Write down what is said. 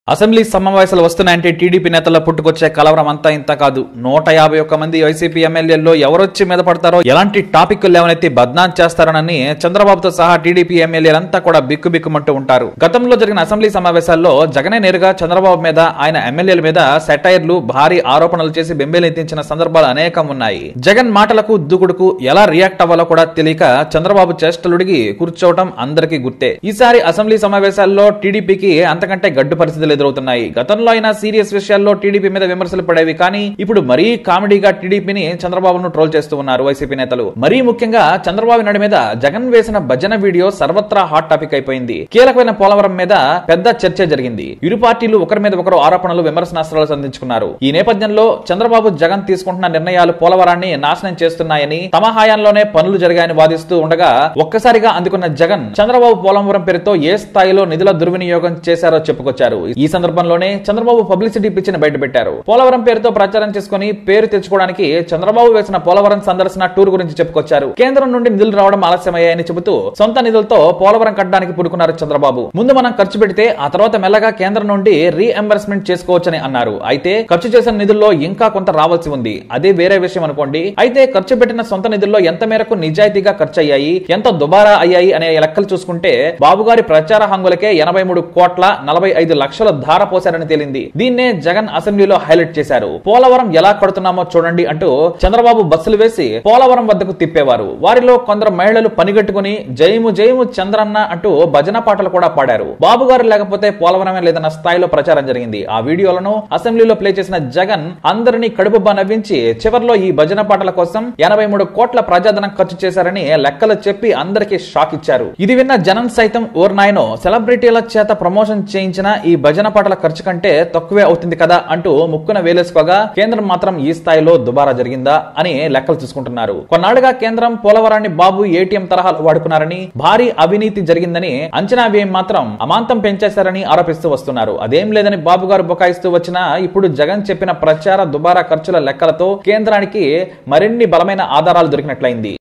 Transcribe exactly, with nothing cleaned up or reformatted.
Assembly సమావేశాలు వస్తున్నాయంటే TDP నేతల పుట్టుకొచ్చే కలవరం అంతా ఇంత కాదు. నూట యాభై ఒక్క మంది వైసీపీ ఎమ్మెల్యేల్లో ఎవరొచ్చి మీద పడతారో, ఎలాంటి టాపిక్లు లేవనెత్తి బద్నాం చేస్తారోనని చంద్రబాబుతో సహా టీడీపీ ఎమ్మెల్యేలంతా కూడా బిక్కుబిక్కుమంటూ ఉంటారు. గతంలో జరిగిన అసెంబ్లీ సమావేశాల్లో జగనే నేరుగా చంద్రబాబు మీద, ఆయన ఎమ్మెల్యేల మీద సెటైర్లు, భారీ ఆరోపణలు చేసి బెంబేలెత్తించిన సందర్భాలు అనేకం ఉన్నాయి. జగన్ మాటలకు, దూకుడుకు ఎలా రియాక్ట్ అవ్వాలో కూడా తెలియక చంద్రబాబు చేష్టలుడిగి కూర్చోవటం అందరికీ గుర్తే. ఈసారి అసెంబ్లీ సమావేశాల్లో టీడీపీకి అంతకంటే గడ్డు పరిస్థితులు ఎదురవుతున్నాయి. గతంలో అయినా సీరియస్ విషయాల్లో టీడీపీ మీద విమర్శలు పడేవి, కానీ ఇప్పుడు మరీ కామెడీగా టీడీపీని, చంద్రబాబును ట్రోల్ చేస్తూ ఉన్నారు వైసీపీ నేతలు. మరీ ముఖ్యంగా చంద్రబాబు నాయుడు మీద జగన్ వేసిన భజన వీడియో సర్వత్రా హాట్ టాపిక్ అయిపోయింది. కీలకమైన పోలవరం మీద పెద్ద చర్చ జరిగింది. ఇరు పార్టీలు ఒకరి మీద ఒకరు ఆరోపణలు, విమర్శనాస్త్రాలు సంధించుకున్నారు. ఈ నేపథ్యంలో చంద్రబాబు, జగన్ తీసుకుంటున్న నిర్ణయాలు పోలవరాన్ని నాశనం చేస్తున్నాయని, తమ హయాంలోనే పనులు జరిగాయని వాదిస్తూ ఉండగా, ఒక్కసారిగా అందుకున్న జగన్ చంద్రబాబు పోలవరం పేరుతో ఏ స్థాయిలో నిధుల దుర్వినియోగం చేశారో చెప్పుకొచ్చారు. ఈ సందర్భంలోనే చంద్రబాబు పబ్లిసిటీ పిచ్చిని బయటపెట్టారు. పోలవరం పేరుతో ప్రచారం చేసుకుని పేరు తెచ్చుకోవడానికి చంద్రబాబు వేసిన పోలవరం సందర్శన టూర్ గురించి చెప్పుకొచ్చారు. కేంద్రం నుండి నిధులు రావడం ఆలస్యమయ్యాయని చెబుతూ సొంత నిధులతో పోలవరం కట్టడానికి పుడుకున్నారు చంద్రబాబు. ముందు మనం ఖర్చు పెడితే ఆ తర్వాత మెల్లగా కేంద్రం నుండి రీఎంబర్స్మెంట్ చేసుకోవచ్చని అన్నారు. అయితే ఖర్చు చేసిన నిధుల్లో ఇంకా కొంత రావాల్సి ఉంది. అదే వేరే విషయం అనుకోండి. అయితే ఖర్చు పెట్టిన సొంత నిధుల్లో ఎంత మేరకు నిజాయితీగా ఖర్చు అయ్యాయి, ఎంత దుబారా అయ్యాయి అనే లెక్కలు చూసుకుంటే బాబుగారి ప్రచార హంగులకే ఎనభై మూడు కోట్ల నలభై ఐదు లక్షల ధార పోశారని తేలింది. దీన్నే జగన్ అసెంబ్లీలో హైలైట్ చేశారు. పోలవరం ఎలా కడుతున్నామో చూడండి అంటూ చంద్రబాబు బస్సులు వేసి పోలవరం వద్దకు తిప్పేవారు. వారిలో కొందరు మహిళలు పనిగట్టుకుని జయము జయము చంద్రన్న అంటూ భజన పాటలు కూడా పాడారు. బాబు గారు లేకపోతే పోలవరమే లేదన్న స్థాయిలో ప్రచారం జరిగింది. ఆ వీడియోలను అసెంబ్లీలో ప్లే చేసిన జగన్ అందరినీ కడుపుబ్బా నవ్వించి చివర్లో ఈ భజన పాటల కోసం ఎనభై మూడు కోట్ల ప్రజాధనం ఖర్చు చేశారని లెక్కలు చెప్పి అందరికీ షాక్ ఇచ్చారు. ఇది విన్న జనం సైతం ఓర్ నాయనో, సెలబ్రిటీల చేత ప్రమోషన్ చేయించిన ఈ భజన పాటల ఖర్చు కంటే తక్కువే అవుతుంది కదా అంటూ ముక్కున వేలేసుకోగా, కేంద్రం మాత్రం ఈ స్థాయిలో దుబారా జరిగిందా అని లెక్కలు చూసుకుంటున్నారు. కొన్నాళ్లుగా కేంద్రం పోలవరాన్ని బాబు ఏటీఎం తరహాలో వాడుకున్నారని, భారీ అవినీతి జరిగిందని, అంచనా వ్యయం మాత్రం అమాంతం పెంచేశారని ఆరోపిస్తూ వస్తున్నారు. అదేం లేదని బాబు గారు బుకాయిస్తూ వచ్చినా ఇప్పుడు జగన్ చెప్పిన ప్రచార దుబారా ఖర్చుల లెక్కలతో కేంద్రానికి మరిన్ని బలమైన ఆధారాలు దొరికినట్లయింది.